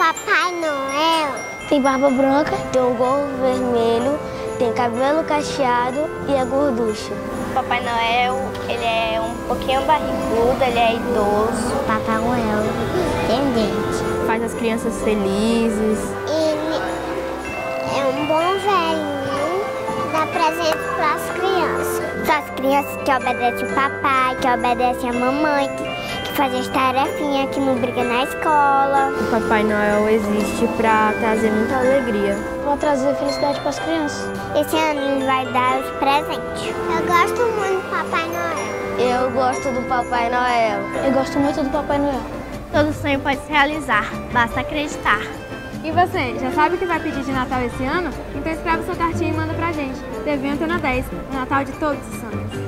Papai Noel tem barba branca, tem um gorro vermelho, tem cabelo cacheado e é gorducho. Papai Noel, ele é um pouquinho barrigudo, ele é idoso. Papai Noel tem dente. Faz as crianças felizes. Ele é um bom velhinho, dá presente para as crianças. São as crianças que obedecem o papai, que obedecem a mamãe, que fazem as tarefinhas, que não brigam na escola. O Papai Noel existe para trazer muita alegria. Para trazer felicidade para as crianças. Esse ano ele vai dar os presentes. Eu gosto muito do Papai Noel. Eu gosto do Papai Noel. Eu gosto muito do Papai Noel. Todo sonho pode se realizar, basta acreditar. E você, já sabe o que vai pedir de Natal esse ano? Então escreve sua cartinha e manda pra gente. TV Antena 10, o Natal de todos os sonhos.